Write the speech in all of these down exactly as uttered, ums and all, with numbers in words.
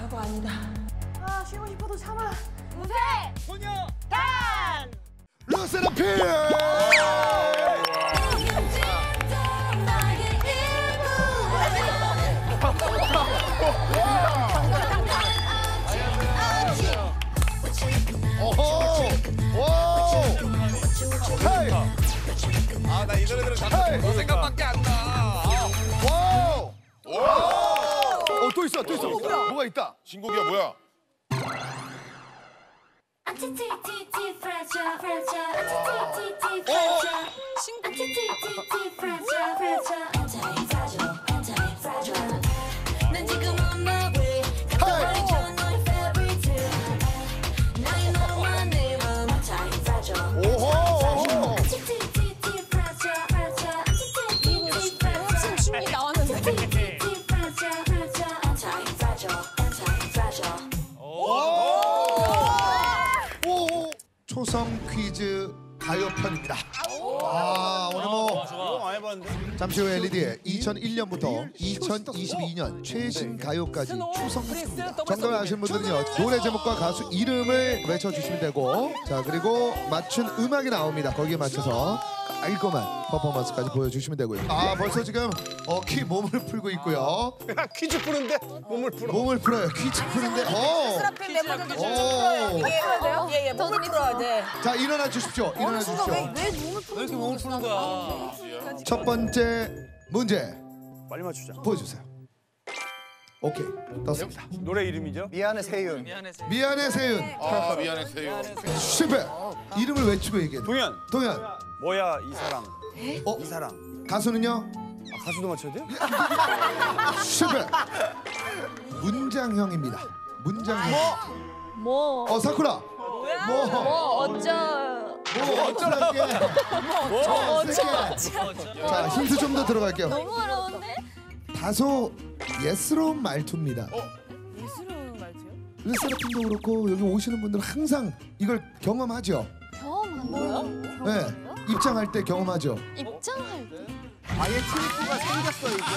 나도 아니다. 아, 쉬고 싶어도 참아. 무쇠! 소녀! 단! 르세라핌! 오호! 오! 헤이! 아, 나 이 노래 들으면 자꾸 너 생각밖에 안 나. 와우! 오! 어, 또 있어, 또 있어. 뭐가 있다? 신곡이야, 뭐야? 초성 퀴즈 가요편입니다. 아, 오늘 뭐 잠시 후 엘이디의 이천일 년부터 이천이십이 년 최신 가요까지 추성입니다. 정답을 아시는 분들은요, 노래 제목과 가수 이름을 외쳐주시면 되고, 자, 그리고 맞춘 음악이 나옵니다. 거기에 맞춰서 깔끔한 퍼포먼스까지 보여주시면 되고요. 아, 벌써 지금 어, 키 몸을 풀고 있고요. 퀴즈 푸는데 몸을 풀어. 몸을 풀어요. 퀴즈 푸는데. 어. 스라핀 멤버들도 좀 오. 풀어요. 이게 풀어야 돼요? 예, 예, 몸을 풀어야 돼. 자, 일어나 주십시오. 일어나 주십시오. 왜, 왜 몸을 푸는 왜 이렇게 몸을 푸는 거야? 첫 번째 문제 빨리 맞추자. 보여주세요. 오케이, 떴습니다. 노래 이름이죠? 미안해 세윤. 미안해 세윤. 아, 미안해, 세요. 실패. 이름을 외치고 얘기해. 동현. 동현. 뭐야, 이 사랑. 어? 이 사랑. 가수는요? 아, 가수도 맞춰야 돼요? 실패. 문장형입니다. 문장형. 뭐? 어, 사쿠라. 뭐? 뭐 어쩌... 뭐 어쩌라게. 뭐 어쩌라게. 자, 힌트 좀 더 들어갈게요. 너무 어려운데? 다소 예스러운 말투입니다. 예스러운 말투요? 르세라핌도 그렇고 여기 오시는 분들은 항상 이걸 경험하죠. 경험한다고요? 네, 입장할 때 경험하죠. 입장할 때? 아예 트리프가 생겼어 이제.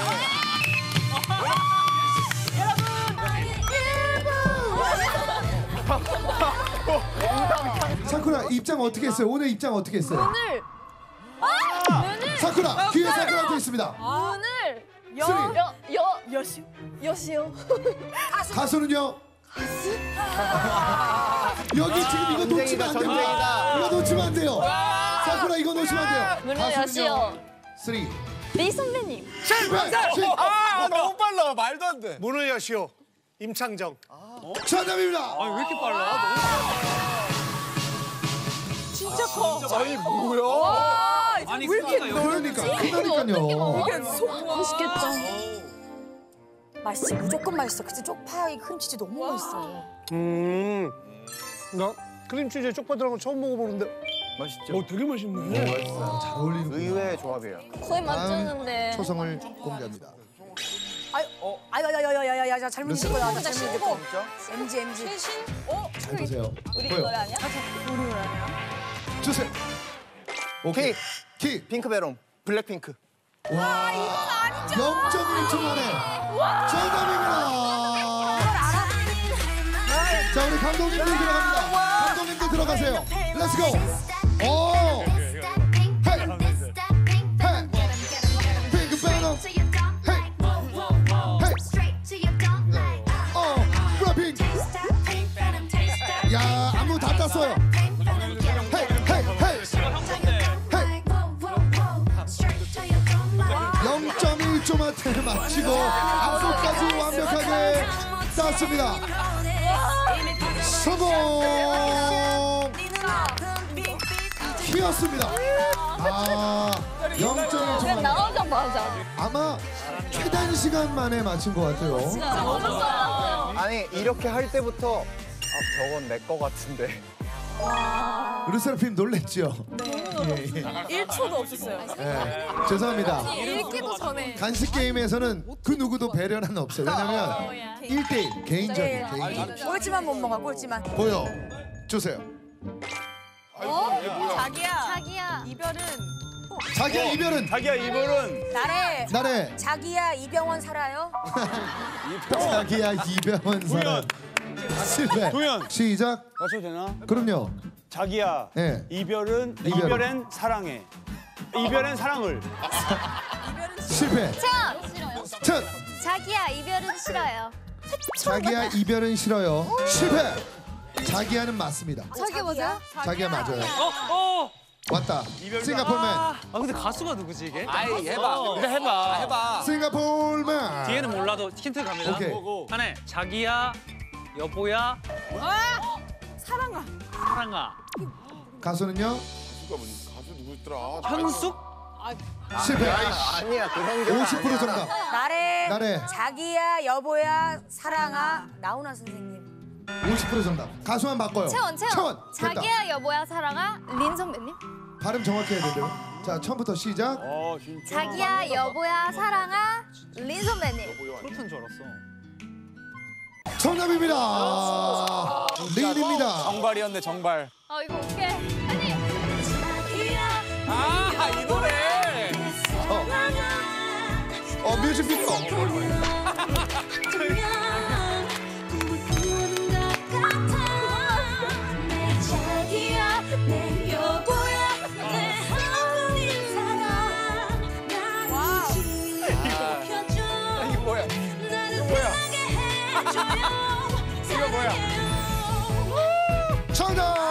사쿠라 입장 어떻게 했어요? 오늘 입장 어떻게 했어요? 오늘! 아! 오늘! 사쿠라 뒤에 사쿠라한테 있습니다. 오늘! 여! 쓰리. 여! 여! 여시오? 여시오? 가수는요? 가수? 여기 지금 이거 놓치면 안 됩니다. 전쟁이다. 이거 놓치면 안 돼요. 사쿠라 이거 놓치면 안 돼요. 문을 여시오. 쓰리. 리 선배님. 실패. 아, 너무 빨라. 말도 안 돼. 문을 여시오. 임창정. 정답입니다. 아니, 왜 이렇게 빨라? 진짜 커. 아니, 뭐야? 와, 아니, 왜 이렇게 그러니까 넓지? 크다니까요. 이게 속 맛있겠다. 맛있지, 무조건 맛있어. 그치, 쪽파이 크림치즈 너무 맛있어. 음. 나 크림치즈에 쪽파 들어간 거 처음 먹어보는데. 맛있죠? 어, 되게 맛있네. 잘 어울리는 의외의 조합이에요. 거의 맞췄는데. 초성을 공개합니다. 아유, 어, 아유, 야야야야야야, 잘못 읽은 거야. 나 잘못 읽은 거. 진짜? 엠지, 엠지. 최신? 어? 잘 보세요. 우리 보여. 노래 아니야? 우리 노래 아니야? 주세요. 오케이. 키. 키. 핑크베롬. 블랙핑크. 와, 영 점 일 초 만에 정답입니다. 자, 우리 감독님들 들어갑니다. 감독님들 들어가세요. 렛츠고. 오. 헤이. 헤이. 핑크베롬. 헤이. 헤이. 어, 블랙핑크. 야, 안무 다 땄어요. 헤이, 헤이, 헤이. 영 점 일 초 만에 마치고 안무까지 완벽하게 땄습니다. 성공! 키였습니다. 아, 영 점 일 초 그냥 만에. 나오자마자. 아마 최단 시간 만에 맞힌 것 같아요. 진짜 너무 빨랐어요. 아니 이렇게 할 때부터 아 저건 내 거 같은데. 르세라핌 놀랬죠? 예, 예. 일 초도 없었어요. 예, 죄송합니다. 읽기도 전에. 간식 게임에서는 그 누구도 배려는 없어요. 왜냐면 일 대 일 개인적인 개인적인. 꼴찌만 못 먹어, 꼴찌만. 보여 주세요. 자기야. 자기야. 이별은 자기야 이별은 자기야 이별은 나래. 나래. 자기야 이병헌 살아요? 자기야 이병헌 사랑. 실패. 도현. 시작. 맞춰도 되나? 그럼요. 자기야 예. 이별은 이별. 이별엔 사랑해. 이별엔 사랑을. 실패. 싫어요. 천. 자기야 이별은 싫어요. 자기야 이별은 싫어요. 실패. 자기야는 맞습니다. 자기 뭐죠? 자기야 맞아요. 어, 어. 왔다. 싱가포르맨. 아 근데 가수가 누구지 이게? 아이 해봐. 어. 일단 해봐. 해봐. 싱가포르맨. 뒤에는 몰라도 힌트 갑니다. 오케이. 하나, 자기야, 여보야, 사랑아. 사랑아, 가수는요? 가수 누구였더라? 현숙? 실패. 아니야 그런 게. 오십 퍼센트 정답. 나래. 나래. 자기야 여보야 사랑아 나훈아 선생님. 오십 퍼센트 정답. 가수만 바꿔요. 채원 채원. 채원. 됐다. 자기야 여보야 사랑아 린 선배님. 발음 정확히 해야 돼요. 자, 처음부터 시작. 어 진짜. 자기야 여보야 사랑아 린 선배님. 그렇다는 줄 알았어. 정답입니다. 린입니다. 정발이었네 정발. 어 이거 어떡해. 아니. 아이 노래. 어, 뮤직비디오. 이거 뭐야? 이거 뭐야? 이거 뭐야? 정답.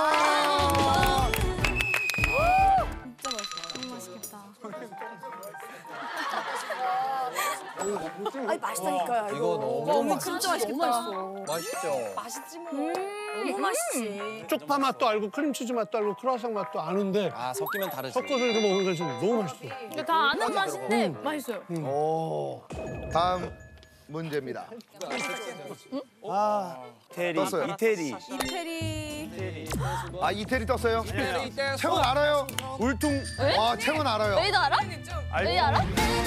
아니 맛있다니까요. 이거 너무 맛 진짜 맛있겠다. 맛있죠. 맛있지 뭐. 너무 맛있지. 쪽파 맛도 알고 크림치즈 맛도 알고 크루아상 맛도 아는데 아 섞이면 다르지. 섞어서 이렇게 먹는 게 지금 너무 맛있어. 다 아는 맛인데 맛있어요. 오. 다음 문제입니다. 아 테리. 떴어요. 이태리. 이태리. 아, 이태리 떴어요? 이태리 때 채원 알아요? 울퉁. 와, 채원 알아요. 너희도 알아? 너희 알아?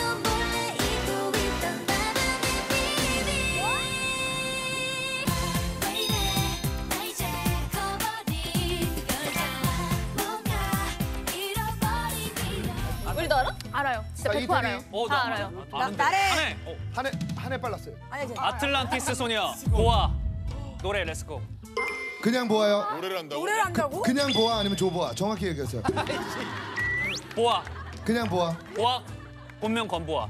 우리도 알아? 알아요. 진짜 자, 백 퍼센트 이태리. 알아요. 어, 다 나- 알아요. 나, 아는데. 나래. 하나, 어, 한 해, 한 해 빨랐어요. 아니 이제 아틀란티스 소녀, 보아. 노래 렛츠고. 그냥 보아요. 노래를 한다고? 노래를 한다고? 그냥 보아 아니면 조보아. 정확히 얘기하세요. 보아. 그냥 보아. 보아. 본명 권보아.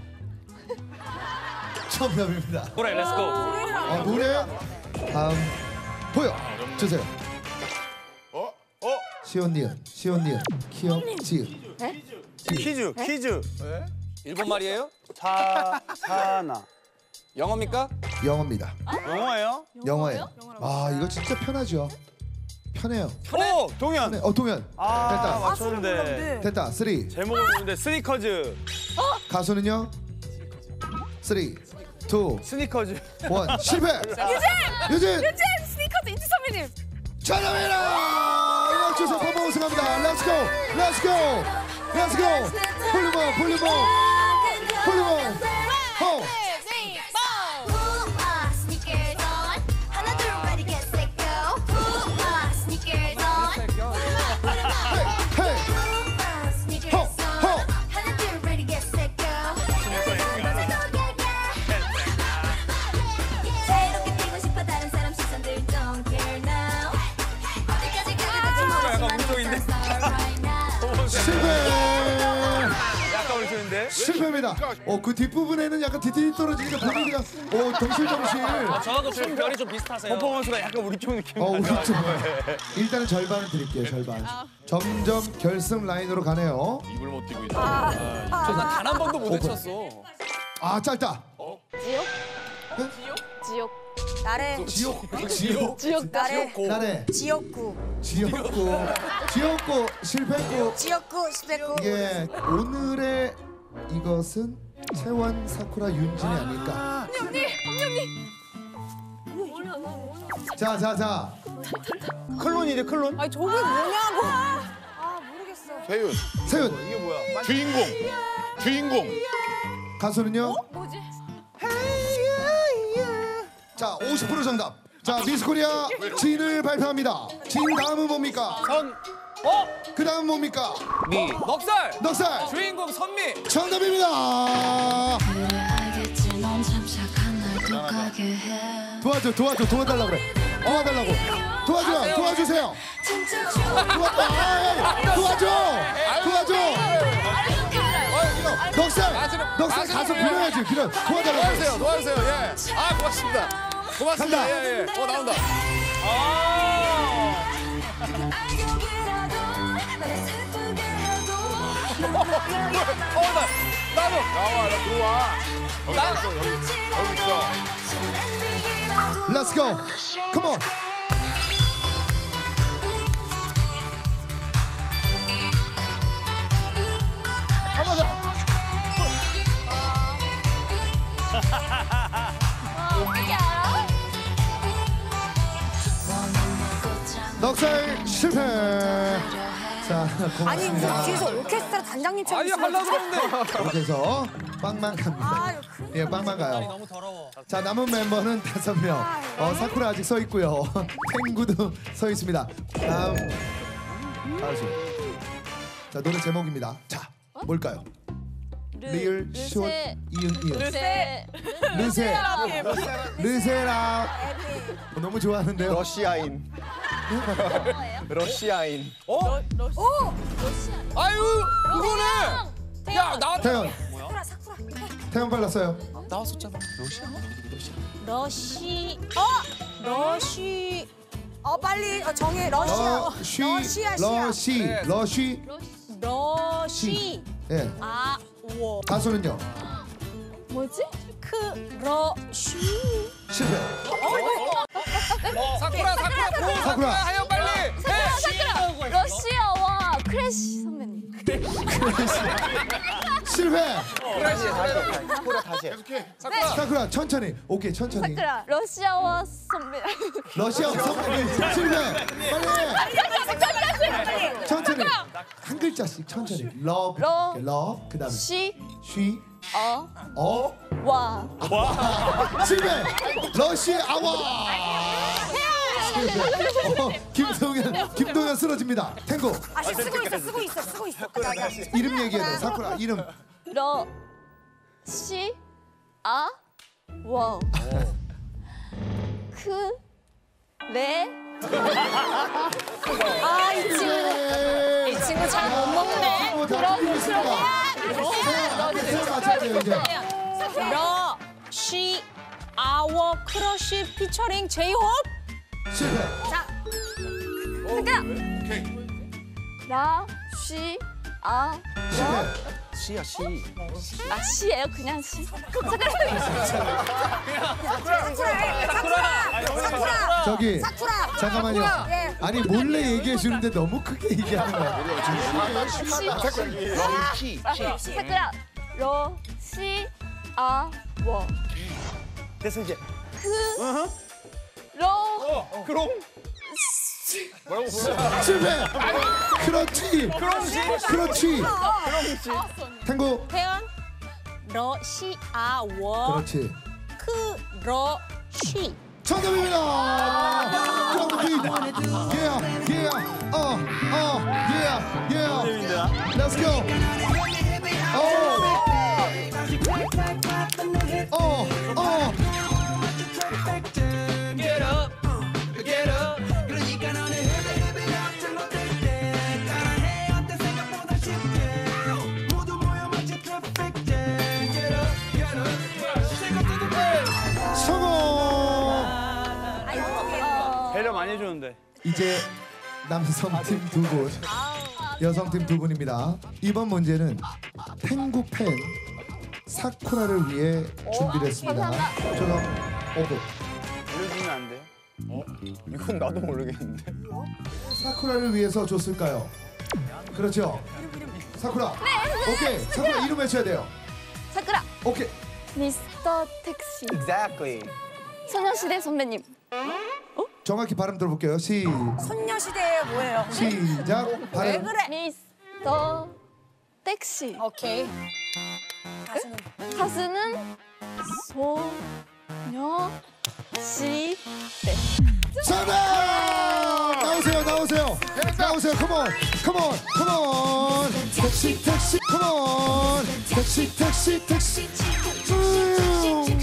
정답입니다. 노래 렛츠고. 어, 노래. 다음 보여 주세요. 어? 어? 시온니은, 시온니은, 키역, 지읒. 퀴즈 퀴즈. 일본 말이에요? 사 사나. 영어입니까? 영어입니다. 영어예요? 영어예요. 아, 이거 진짜 편하죠. 편해요. 오 동현. 편해. 어, 동현. 아 됐다. 맞췄는데. 됐다. 쓰리. 제목을 모르는데 스니커즈. 가수는요? 쓰리, 투, 스니커즈. 원. 실패. 유진. 유진. 유진 스니커즈 이지 선배님. 정답입니다. 음악 주세요. 퍼포먼스 갑니다. Let's go. Let's go. Let's go. 볼륨업, 볼륨업, 볼륨업. 호. 실패. 약간 울트는데. 실패입니다. 어, 그 뒷부분에는 약간 디테일이 떨어지니까 분위기가 어, 덩실덩실. 저하고 좀 별이 좀 비슷하세요. 퍼포먼스가 약간 우리 쪽 느낌. 어, 우리 좀. 일단은 절반을 드릴게요, 절반. 점점 결승 라인으로 가네요. 입을 못 띄고 있어. 저단 한 번도 못 외쳤어. 아, 짧다. 지옥? 지옥. 나래. 지옥, 지옥, 지옥. 나래. 나래. 지역구. 지옥구, 지옥구, 실패구. 지역구 십백구. 이게 오늘의 이것은 채원, 사쿠라, 윤진이 아닐까. 자, 자, 자. 클론이래 클론. 아니 저게 뭐냐고. 아 모르겠어. 세윤. 세윤, 이게 뭐야? 주인공. 주인공. 가수는요? 뭐지? 자, 오십 퍼센트 정답. 자, 미스코리아 진을 발표합니다. 진 다음은 뭡니까? 선 어? 그 다음 뭡니까? 미. 넉살. 넉살. 주인공 선미. 정답입니다. 도와줘, 도와줘, 도와달라고 그래. 도와달라고. 도와줘요, 도와주세요. 도와줘, 아이, 도와줘, 도와줘. 넉살, 넉살 가서 빌어야지. 빌어, 도와달라고. 도와주세요, 도와주세요. 예. 아 고맙습니다. 고맙습니다. 간다. 예, 예. 어 나온다. 아. 어, 나, 나도. 나와, 나 들어와. 여기 나- 있어, 여기, 여기 있어. Let's go. Come on. 어떻게 알아? 넉살 실패. 자, 아니 무슨 고맙습니다. 뒤에서 오케스트라 단장님처럼 아니 있으면 하려고 그러는데. 이렇게 해서 빵만 갑니다. 아, 이거 큰일 예, 빵만 가요. 너무 더러워. 자, 남은 멤버는 다섯 명. 어, 사쿠라 아직 서 있고요. 탱구도 서 있습니다. 다음 가수. 자, 노래 제목입니다. 자, 뭘까요? 리을, 숏, 르세. 이응, 이응. 르세. 르세. 르세라. 어, 너무 좋아하는데요. 러시아인. 러시아인. 어? 아유 그거네. 야 나. 태연, 사쿠라 사쿠라. 태연 발랐어요. 나왔었잖아. 러시 어 러시 어 빨리 어, 정해 러시아 러쉬, 러시아 시아 러시, 네. 러쉬. 러시 예. 아워 가수는요? 뭐지? 크러쉬 실패. 사쿠라 사쿠라 고 사쿠라. 사쿠라 하여 빨리. 사쿠라 사쿠라. 러시아와 크래쉬 선배님. 실패. 다시 해, 다시 해. 사쿠라 다시 해. 사쿠라. 사쿠라 천천히. 오케이, 천천히. 사쿠라. 러시아와 선배. 러시아 선배님 실패. 빨리. 천천히. 한 글자씩 천천히. 러브. 러. 러브. 그다음에 시. 쉬. 어. 어. 와. 실패. 러시아와. 실패. 어, 김동현. 김동현 쓰러집니다. 탱고. 아 쓰고 있어 쓰고 있어 쓰고 있어 나, 나. 이름 얘기해야 돼. 사쿠라 이름. 러. 시. 아. 와. 크. 레. 아이 친구 네. 이 친구 잘 못 먹네 어, 다 틀리고 있습니다. 네, 맞춰야 돼요 이제. 러시 아워 크러쉬 피처링 제이홉 실패. 자 사쿠라. 오케이. 라. 시. 아. 실패. 시야 시. 아 시예요 그냥 시. 사쿠라. 사쿠라 해. 사쿠라 사쿠라 저기 사쿠라 잠깐만요. 예. 아니 몰래 얘기해 주는데 너무 크게 얘기하는 거야. 시. 사쿠라. 러. 시. 아. 워. 됐어 이제. 크. 러. 그럼. 실패. 그렇지. 그렇지. 탱고. 태연 러시 아워 그렇지. 크러쉬 정답입니다. 정답입니다. Yeah, yeah, 어, 어, yeah, yeah. Let's go. 어, 어, 어. Get up, get up. 성공. 배려 많이 해주는데. 이제 남성팀 두 분, 여성팀 두 분입니다. 이번 문제는 탱구 팬 사쿠라를 위해 준비를 했습니다. 조금 오픈. 알려주면 안 돼요? 이건 나도 모르겠는데. 사쿠라를 위해서 줬을까요? 그렇죠. 사쿠라. 오케이. 사쿠라 이름 외쳐야 돼요. 사쿠라. 오케이. 미스터 택시. Exactly. 소녀시대 선배님. 정확히 발음 들어볼게요. 시 손녀시대 뭐예요? 시작. 왜 발음. 그래? 미스터 택시. 오케이 가수는 가수는 소녀시대. 정답! 나오세요. 나오세요. 나오세요. 컴온. Come on, come on. 택시, 택시, come on. 택시, 택시, 택시. 음, 음,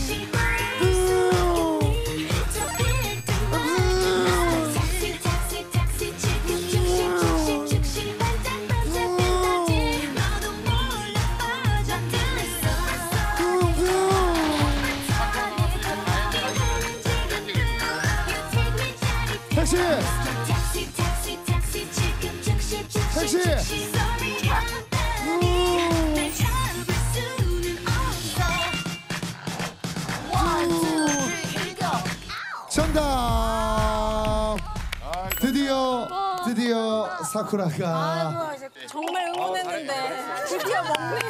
택시. 택시. 정답. 드디어 드디어 사쿠라가 아이고 이제 정말 응원했는데 드디어 먹네.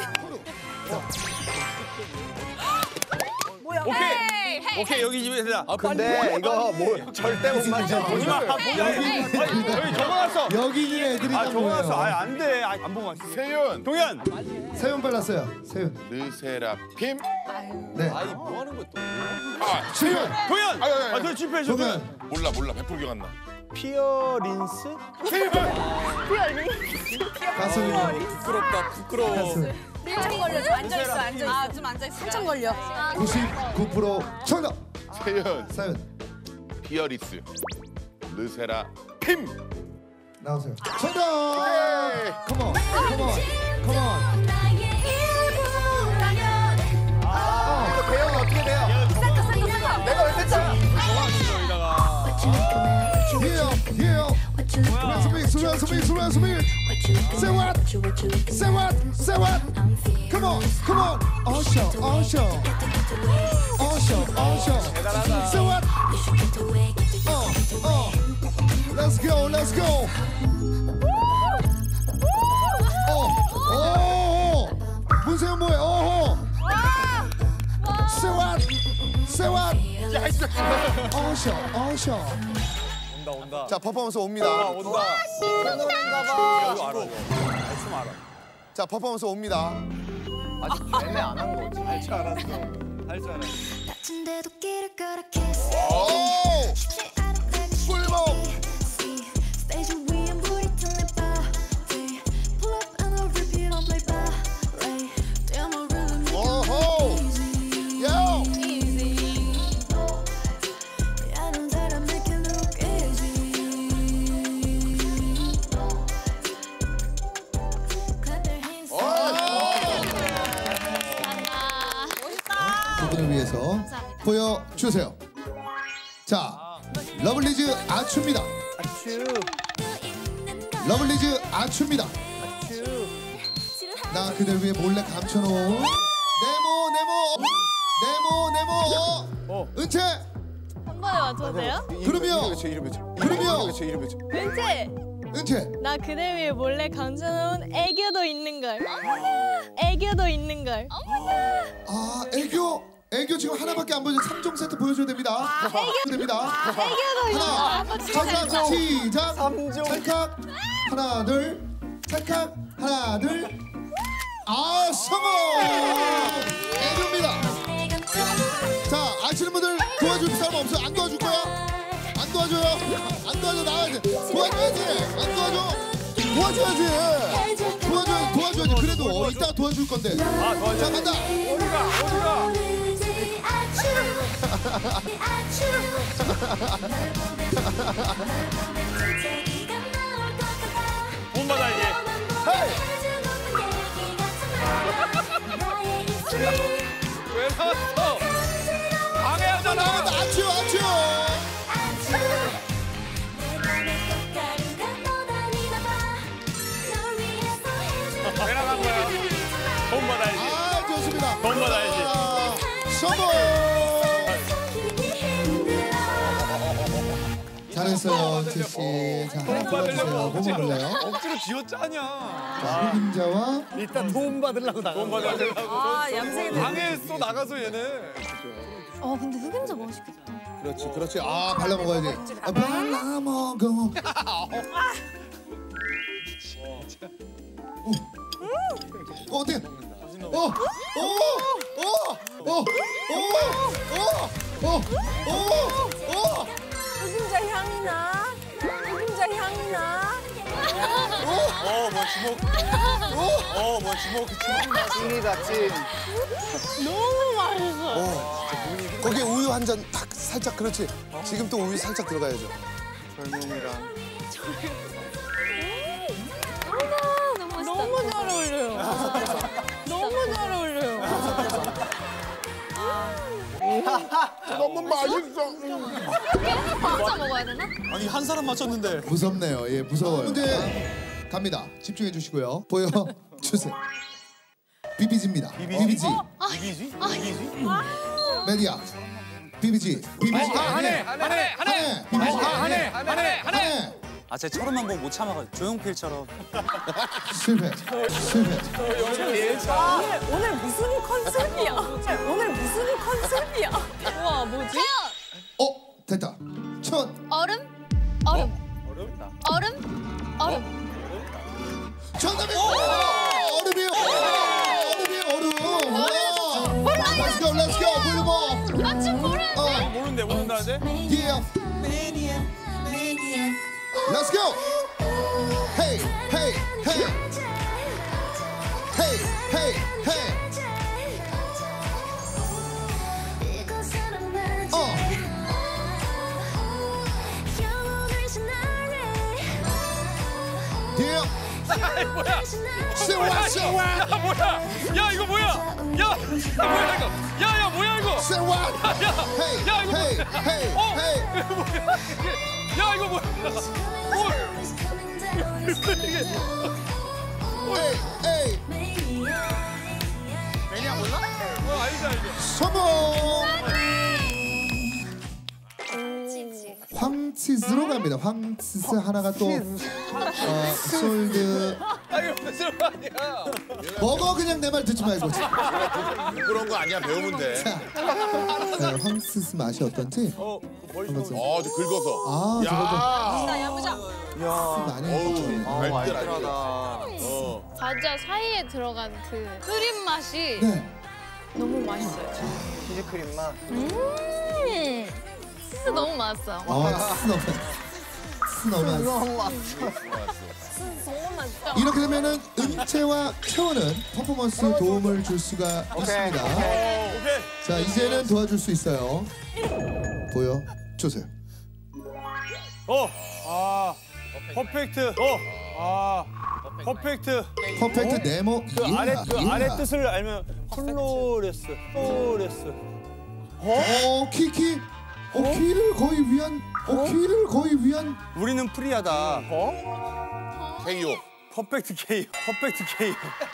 뭐야? 오케이. 오케이 여기 집에서. 아, 근데 이거 뭐 절대 못 맞춰. 보지 마. 여기 여기 적어놨어. 여기 있는 애들이 아 다 적어놨어. 뭐예요? 아 안 돼. 아, 안 보고 왔어. 세윤 동현. 세윤 발랐어요. 세윤. 르세라핌 네. 아이 뭐 하는 거야 또? 아 세윤. 동현. 아유, 아유, 아유. 아, 너 집회 줘. 동현. 몰라 몰라 백 퍼센트 기억 안 나. 피어린스? 가수는 부끄럽다 부끄러워. 가수. 한참 걸려. 좀 앉아 있어. 앉아 있어. 아, 좀 앉아 있어. 한참 걸려. 구십구 퍼센트 정답. 세윤 세윤 피어리스 르세라핌 나오세요. 정답. 컴온, 컴온, 컴온. 이거 대형 어떻게 돼요? 내가 왜 됐잖아. 예요, 예요. 수미, 수미, 수미, 수미, 수미. Say what? Say what? Say what? Come on, come on. Usher, usher. Usher, usher. Say what? Oh, oh. Let's go, let's go. Oh, oh. 문세윤 뭐해? Oh. Say what? Say what? Usher, usher. 온다 온다. 자 퍼포먼스 옵니다. 온다. 노래인가 봐. 이거 알아. 춤 알아. 자 퍼포먼스 옵니다. 아직 예매 안 한 거지. 할 줄 알았어. 할 줄 알았어. 다친데도 길을 걸어 kiss. 오 꿀먹. 스테이지 위엔 불이 타는 party. Pull up and I'll repeat on play ballet. Damn, I really make 오호. it easy. 요. Easy. I know that I make it look easy. Clap their hands. 두 분을 위해서 보여주세요. 자, 러블리즈 아추입니다. 러블리즈 아추입니다. 나 그들 위해 몰래 감춰놓은 네모 네모 네모 네모 은채. 한 번에 맞춰도 돼요? 그럼요. 그럼요. 은채! 은채. 나 그대 위에 몰래 감춰놓은 애교도 있는 걸. 애교도 있는 걸. 아 애교 애교 지금 하나밖에 안 보여줘. 삼 종 세트 보여줘야 됩니다. 애교 됩니다. 애교도 있는 하나, 걸. 찰칵 시작. 삼종. 찰칵 하나 둘 찰칵 하나 둘. 아 성공. 애교입니다. 자 아시는 분들 도와줄 사람 없어? 안 도와줄 거야? 안 도와줘요? 안 도와줘 나와야지. 도와줘야지. 안 도와줘? 도와줘야지. 도와줘야지. 도와줘야지. 그래도 이따가 도와줄 건데. 아 도와줘. 자 간다. 어디가 어디가. 돈 받아야지. 왜 나왔어? 방해하잖아. 나간다. 아치요 아치요. 왜 나간 거야? 돈 받아야지. 아 좋습니다. 돈 받아야지. 아, 성공. 잘했어요 은채씨. 자 하나 골라주세요. 뭐 먹을래요? 억지로 쥐어짜냐. 자 흑임자와 일단 도움 받으려고 나가. 돈 받아야려고. 아, 얌생이 방해했어 나가서 얘네. 어 근데 흑임자 맛있겠다. 그렇지 그렇지. 아 발라 먹어야지. 아, 발라 먹어. 어 어때? 어, 어, 어, 어, 어, 어, 어, 어, 어. 흑임자 향이 나. 흑임자 감자 향 나. 어뭐 주먹. 어뭐 주먹 주먹. 찐이다 찐. 너무 맛있어. 거기에 우유 한 잔 딱 살짝 그렇지. 지금 또 우유 살짝 들어가야죠. 젊은이랑. 너무 잘 어울려요. 너무 잘 어울려요. 너무 맛있어. 혼자 먹어야 되나? 아니 한 사람 맞췄는데. 무섭네요. 예, 무서워요. 문제 갑니다. 집중해 주시고요. 보여 주세요. 비비지입니다. 비비지. 비비지? 아, 비비지? 메디아. 비비지. 비비지. 하네 하네 하네 하네. 비비지. 하네 하네 하네. 아, 제 처럼만 보면 못 참아가지고 조용필처럼. 실패. 실패. 오늘 오늘 무슨 컨셉이야? 오늘 무슨 컨셉이야? 우와, 뭐지? 어, 됐다. 천. 얼음? 얼음. 어렵다. 얼음? 얼음. 정답입니다. 얼음이요. 얼음이요. 얼음. 와. Let's go. Let's go. 불고. 나 지금 모르는데. 어. 모르는데 모른다는데? Yeah. Let's go. Hey, hey, hey. Hey, hey, hey. 어. Yeah. 뭐야? Say what? Say what? 야, 뭐야? 야, 이거 뭐야? 야, 야, 뭐야 이거? 야, 야, 뭐야 이거? Say what? 야, Hey, 야, 이거 hey, 뭐야? hey, 어? hey. 이거 뭐야? 야, 이거 뭐야? 이게 Hey, hey. 매니아 몰라? 뭐 알지 알지. 성공. 황치즈로 갑니다. 황치즈 하나가 또 어, 솔드. 아 이거 무슨 말이야? 먹어 그냥 내 말 듣지 말고. 그런 거 아니야. 배우면 돼. 자, 네, 황치즈 맛이 어떤지. 어 머리 한번 좀. 어, 저 긁어서. 아, 저거 야. 야무자. 좀 많이 어우, 먹죠. 알뜰 알뜰. 어. 과자 사이에 들어간 그 크림 맛이 네. 너무 맛있어요. 치즈크림 맛. 음, 진짜 너무 맛있어요. 아, 스노우. 스노우. 너무 맛. 정말 맛있어. 이렇게 되면은 은채와 채원은 퍼포먼스 도움을 줄 수가 있습니다. 오케이. 자, 이제는 도와줄 수 있어요. 보여 주세요. 어. 아. 퍼펙트. 어. 아. 퍼펙트. 퍼펙트 네모 그 이해야. 아래 그 이해야. 아래 뜻을 알면 플로레스. 플로레스. 어, 키키. 어, 키를 거의 위한. 어, 키를 거의 위한. 우리는 프리하다. 어? 케이오. 퍼펙트 케이. 퍼펙트 케이.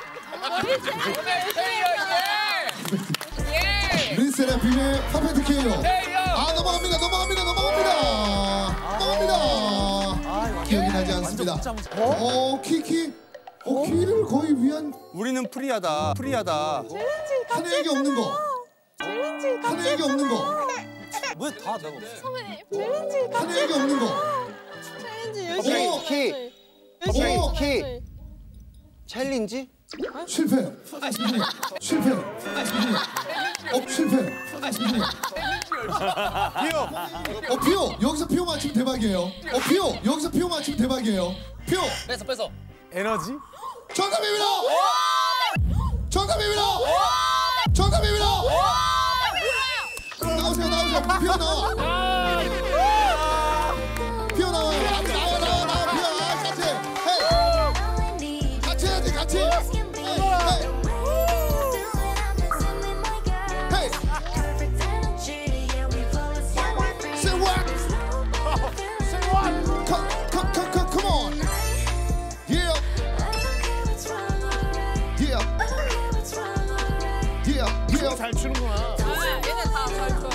르세라핌의 퍼펙트 케이오. 아, 넘어갑니다. 넘어갑니다. 넘어갑니다. 넘어갑니다. 기억이 나지 않습니다. 어, 키키. 어, 키를 거의 위한. 우리는 프리하다. 프리하다. 하는 얘기 없는 거. 하는 얘기 없는 거. 왜다 내가 없어? 선배님, 챌린지 하는 얘기 없는 거. 챌린지 열심히 어, 키. 해야지. 열심히 어, 키. 해야지. 챌린지? 실패. 실패. 어, 실패. 비오. 어, 피오. 여기서 피오 맞히면 대박이에요. 어, 피오. 여기서 피오 맞히면 대박이에요. 피오. 뺏어 뺏어. 에너지. 정답입니다. 정답입니다. 정답입니다. 나오세요, 나오세요. 피오 나와. 피오 나와. 앞에 나와, 나와, 나와. 피오. 아, 같이. 헤이. 같이 해야지, 같이. 헤이. 헤이. 헤이. Say what? Say what? Come, come, come, come, come on. Yeah. Yeah. Yeah. Yeah. 잘 추는구나. 아, 얘네 다 잘 좋아.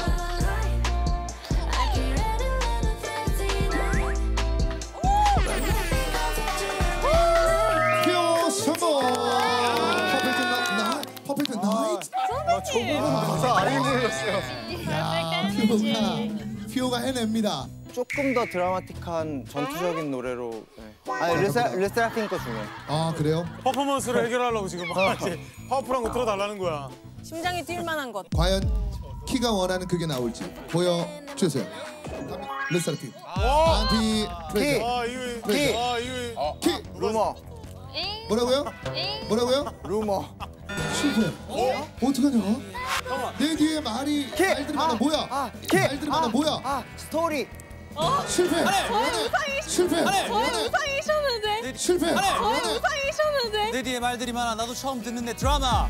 피오 성공. 퍼펙트 나, 퍼펙트 나이트. 나 저거는 가사 아닌 걸렸어요. 야, 피오가 피오가 해냅니다. 조금 더 드라마틱한 전투적인 노래로. 네. 아니 르세 르세라핌 거 중에. 아, 그래요? 퍼포먼스를 해결하려고 지금 막 이제 파워풀한 거 틀어달라는 거야. 심장이 뛸 만한 것. 과연 키가 원하는 그게 나올지 보여 주세요. 갑니다. 르세라핌. 안티 프레저. 아 이거 키. 아 이거 키. 루머. 뭐라고요? 뭐라고요? 루머. 실패. 어? 어떡하냐? 내 뒤에 말이 키. 말들이 많아. 아, 뭐야? 아, 키. 말들이 많아. 아, 뭐야? 아, 스토리. 실패. 우상이 실패. 저희 우상이셨는데. 실패. 저희 우상이셨는데. 내 뒤에 말들이 많아. 나도 처음 듣는 내 드라마.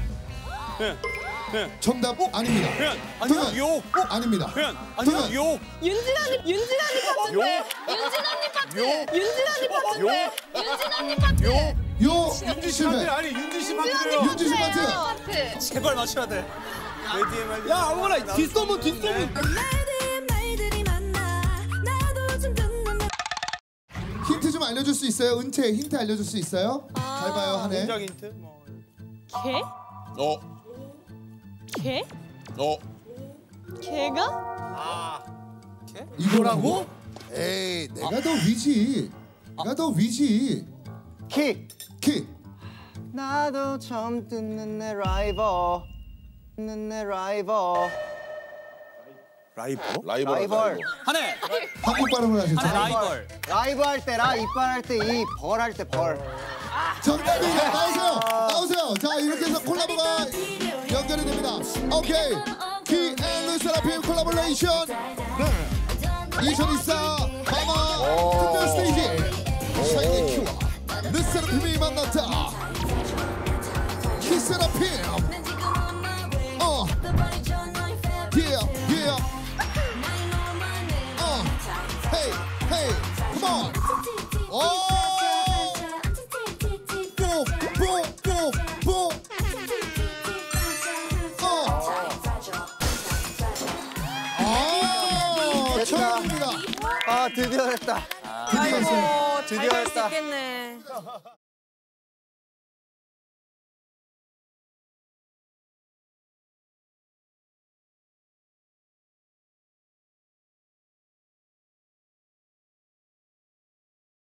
정답 아닙니다. 아니요. 동현. 욕. 아닙니다. 표현. 동현. 아니요. 욕. 윤진아님 윤진아님 파트인데. 윤진아님 파트. 윤진아님 파트인데. 윤진아님 파트. 요 윤지 씨 실패. 파트 아니 윤지 씨 파트래요. 윤지 씨 파트. 파트. 제발 맞춰야 돼. 내 뒤에 말. 야 아무거나 뒷소문 뒷소문. 말들이 말들이 많아 나도 좀 듣는 내 힌트 좀 알려줄 수 있어요? 은채 힌트 알려줄 수 있어요? 아. 잘 봐요 한해. 인정 힌트. 뭐. 개? 어. 개? 어. 개가? 이거라고? 에이 내가 더 위지. 내가 더 위지. 키. 키. 나도 처음 듣는 내 라이벌. 듣는 내 라이벌. 라이브? 라이벌. 라이벌. 한해. 한국 발음을 하셨죠? 한해 라이벌. 라이브 할 때 라, 이빨 할 때 이, 벌 할 때 벌. 정답입니다. 나오세요. 나오세요. 자 이렇게 해서 콜라보가 연결이 됩니다. 오케이. 키 앤 르세라핌 콜라보레이션 이천이십사 마마 특별 스테이지 샤이니 큐와 르세라핌이 만났다. 키세라핌. 어. Yeah, yeah. 어. Hey, hey, come on. 오. 뽀뽀뽀뽀. 어. 아, 처음입니다. 아, 드디어 됐다. 드디어 했어요. 잘 갈 수 있겠네.